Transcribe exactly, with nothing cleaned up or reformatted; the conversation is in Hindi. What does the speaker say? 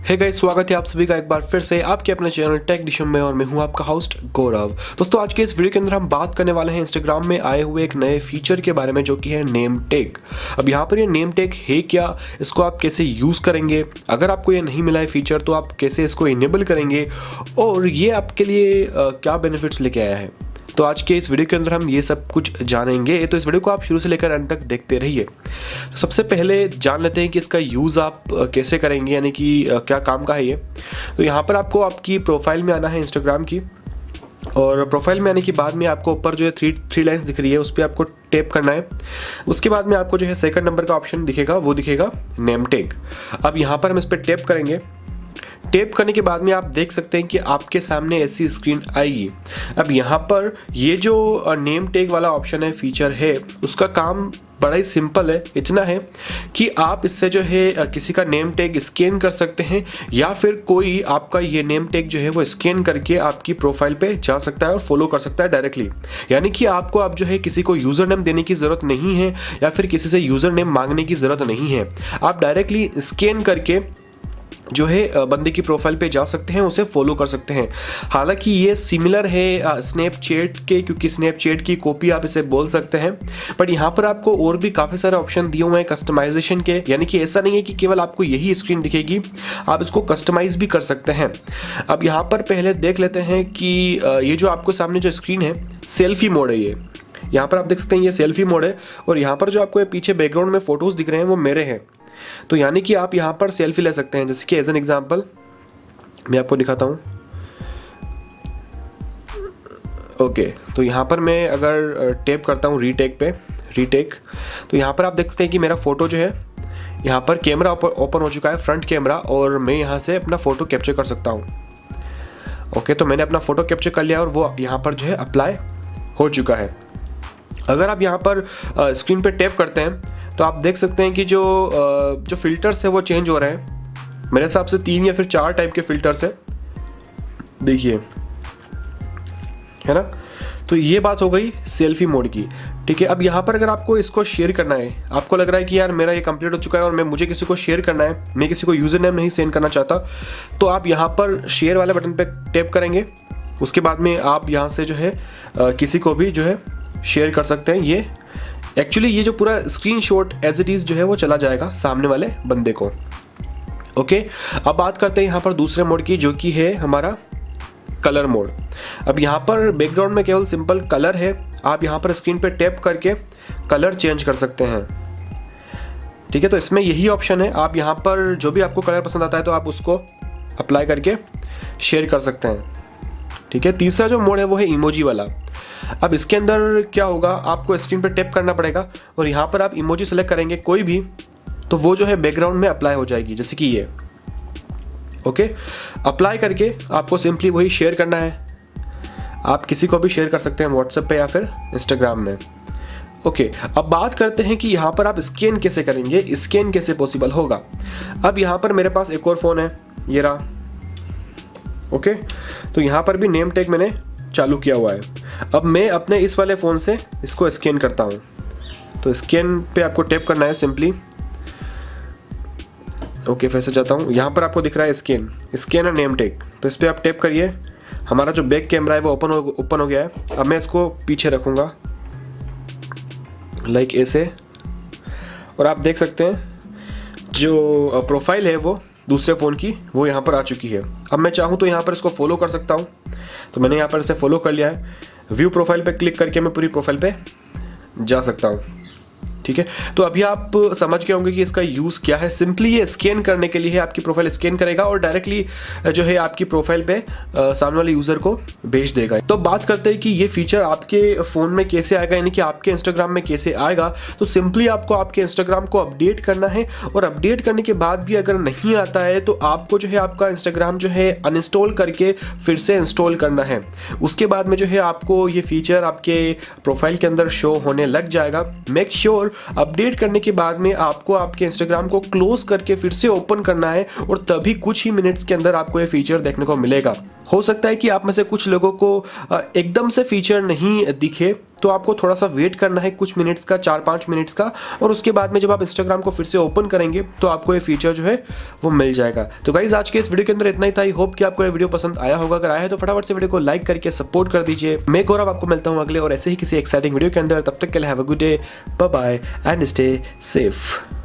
हे गाइस, स्वागत है आप सभी का एक बार फिर से आपके अपने चैनल टेक डिशम में और मैं हूं आपका होस्ट गौरव। दोस्तों, आज के इस वीडियो के अंदर हम बात करने वाले हैं इंस्टाग्राम में आए हुए एक नए फीचर के बारे में जो कि है नेम टैग। अब यहां पर ये नेम टैग है क्या, इसको आप कैसे यूज़ करेंगे, अगर आपको ये नहीं मिला है फीचर तो आप कैसे इसको इनेबल करेंगे और ये आपके लिए आ, क्या बेनिफिट्स लेके आया है। तो आज के इस वीडियो के अंदर हम ये सब कुछ जानेंगे, तो इस वीडियो को आप शुरू से लेकर अंत तक देखते रहिए। तो सबसे पहले जान लेते हैं कि इसका यूज़ आप कैसे करेंगे, यानी कि क्या काम का है ये। तो यहाँ पर आपको आपकी प्रोफाइल में आना है इंस्टाग्राम की, और प्रोफाइल में आने के बाद में आपको ऊपर जो है थ्री थ्री लाइन्स दिख रही है उस पर आपको टैप करना है। उसके बाद में आपको जो है सेकंड नंबर का ऑप्शन दिखेगा, वो दिखेगा नेम टैग। अब यहाँ पर हम इस पर टैप करेंगे। टैप करने के बाद में आप देख सकते हैं कि आपके सामने ऐसी स्क्रीन आएगी। अब यहाँ पर ये जो नेम टैग वाला ऑप्शन है, फीचर है, उसका काम बड़ा ही सिंपल है। इतना है कि आप इससे जो है किसी का नेम टैग स्कैन कर सकते हैं, या फिर कोई आपका ये नेम टैग जो है वो स्कैन करके आपकी प्रोफाइल पे जा सकता है और फॉलो कर सकता है डायरेक्टली। यानी कि आपको अब जो है किसी को यूज़र नेम देने की ज़रूरत नहीं है, या फिर किसी से यूज़र नेम मांगने की ज़रूरत नहीं है। आप डायरेक्टली स्कैन करके जो है बंदे की प्रोफाइल पे जा सकते हैं, उसे फॉलो कर सकते हैं। हालांकि ये सिमिलर है स्नैपचैट के, क्योंकि स्नैपचैट की कॉपी आप इसे बोल सकते हैं, बट यहाँ पर आपको और भी काफ़ी सारे ऑप्शन दिए हुए हैं कस्टमाइजेशन के। यानी कि ऐसा नहीं है कि केवल आपको यही स्क्रीन दिखेगी, आप इसको कस्टमाइज भी कर सकते हैं। अब यहाँ पर पहले देख लेते हैं कि ये जो आपको सामने जो स्क्रीन है, सेल्फी मोड है। ये यहाँ पर आप देख सकते हैं ये सेल्फी मोड है, और यहाँ पर जो आपको पीछे बैकग्राउंड में फोटोज दिख रहे हैं वो मेरे हैं। तो यानी कि आप यहाँ पर सेल्फी ले सकते हैं। जैसे कि एज एन एग्जांपल मैं आपको दिखाता हूँ। ओके, तो यहाँ पर मैं अगर टैप करता हूँ रीटेक पे, रीटेक, तो यहाँ पर आप देखते हैं कि मेरा फोटो जो है, यहाँ पर कैमरा ओपन हो चुका है, फ्रंट कैमरा, और मैं यहाँ से अपना फ़ोटो कैप्चर कर सकता हूँ। ओके, तो मैंने अपना फ़ोटो कैप्चर कर लिया और वो यहाँ पर जो है अप्लाई हो चुका है। अगर आप यहाँ पर स्क्रीन पे टैप करते हैं तो आप देख सकते हैं कि जो जो फिल्टर्स है वो चेंज हो रहे हैं। मेरे हिसाब से तीन या फिर चार टाइप के फिल्टर्स है, देखिए, है ना। तो ये बात हो गई सेल्फी मोड की, ठीक है। अब यहाँ पर अगर आपको इसको शेयर करना है, आपको लग रहा है कि यार मेरा ये कंप्लीट हो चुका है और मैं मुझे किसी को शेयर करना है, मैं किसी को यूज़र नेम नहीं सेंड करना चाहता, तो आप यहाँ पर शेयर वाले बटन पे टैप करेंगे। उसके बाद में आप यहाँ से जो है किसी को भी जो है शेयर कर सकते हैं। ये एक्चुअली ये जो पूरा स्क्रीनशॉट एज इट इज़ जो है वो चला जाएगा सामने वाले बंदे को। ओके, अब बात करते हैं यहाँ पर दूसरे मोड की, जो कि है हमारा कलर मोड। अब यहाँ पर बैकग्राउंड में केवल सिंपल कलर है, आप यहाँ पर स्क्रीन पे टैप करके कलर चेंज कर सकते हैं, ठीक है। तो इसमें यही ऑप्शन है, आप यहाँ पर जो भी आपको कलर पसंद आता है तो आप उसको अप्लाई करके शेयर कर सकते हैं, ठीक है। तीसरा जो मोड है वो है इमोजी वाला। अब इसके अंदर क्या होगा, आपको स्क्रीन पर टैप करना पड़ेगा और यहाँ पर आप इमोजी सेलेक्ट करेंगे कोई भी, तो वो जो है बैकग्राउंड में अप्लाई हो जाएगी, जैसे कि ये। ओके, अप्लाई करके आपको सिंपली वही शेयर करना है। आप किसी को भी शेयर कर सकते हैं व्हाट्सएप पे या फिर इंस्टाग्राम में। ओके, अब बात करते हैं कि यहाँ पर आप स्कैन कैसे करेंगे, स्कैन कैसे पॉसिबल होगा। अब यहाँ पर मेरे पास एक और फ़ोन है, ये रहा। ओके, तो यहाँ पर भी नेम टैग मैंने चालू किया हुआ है। अब मैं अपने इस वाले फ़ोन से इसको स्कैन करता हूँ, तो स्कैन पे आपको टैप करना है सिंपली। ओके, फिर से जाता हूँ, यहाँ पर आपको दिख रहा है स्कैन, स्कैन और नेम टैग, तो इस पर आप टैप करिए। हमारा जो बैक कैमरा है वो ओपन हो ओपन हो गया है। अब मैं इसको पीछे रखूँगा लाइक ऐसे, और आप देख सकते हैं जो प्रोफाइल है वो दूसरे फ़ोन की वो यहाँ पर आ चुकी है। अब मैं चाहूँ तो यहाँ पर इसको फॉलो कर सकता हूँ, तो मैंने यहाँ पर इसे फॉलो कर लिया है। व्यू प्रोफाइल पे क्लिक करके मैं पूरी प्रोफाइल पे जा सकता हूँ, ठीक है। तो अभी आप समझ गए होंगे कि इसका यूज़ क्या है। सिंपली ये स्कैन करने के लिए है, आपकी प्रोफाइल स्कैन करेगा और डायरेक्टली जो है आपकी प्रोफाइल पे सामने वाले यूज़र को भेज देगा। तो बात करते हैं कि ये फीचर आपके फ़ोन में कैसे आएगा, यानी कि आपके इंस्टाग्राम में कैसे आएगा। तो सिंपली आपको आपके इंस्टाग्राम को अपडेट करना है, और अपडेट करने के बाद भी अगर नहीं आता है तो आपको जो है आपका इंस्टाग्राम जो है अनइंस्टॉल करके फिर से इंस्टॉल करना है। उसके बाद में जो है आपको ये फीचर आपके प्रोफाइल के अंदर शो होने लग जाएगा। मेक श्योर अपडेट करने के बाद में आपको आपके इंस्टाग्राम को क्लोज करके फिर से ओपन करना है, और तभी कुछ ही मिनट्स के अंदर आपको ये फीचर देखने को मिलेगा। हो सकता है कि आप में से कुछ लोगों को एकदम से फीचर नहीं दिखे, तो आपको थोड़ा सा वेट करना है कुछ मिनट्स का, चार पाँच मिनट्स का, और उसके बाद में जब आप इंस्टाग्राम को फिर से ओपन करेंगे तो आपको ये फीचर जो है वो मिल जाएगा। तो गाइज आज के इस वीडियो के अंदर इतना ही था। आई होप कि आपको ये वीडियो पसंद आया होगा। अगर आया है तो फटाफट से वीडियो को लाइक करके सपोर्ट कर दीजिए। मैं गौरव आपको मिलता हूँ अगले और ऐसे ही किसी एक्साइटिंग वीडियो के अंदर। तब तक के लिए have a good day, bye bye and stay safe.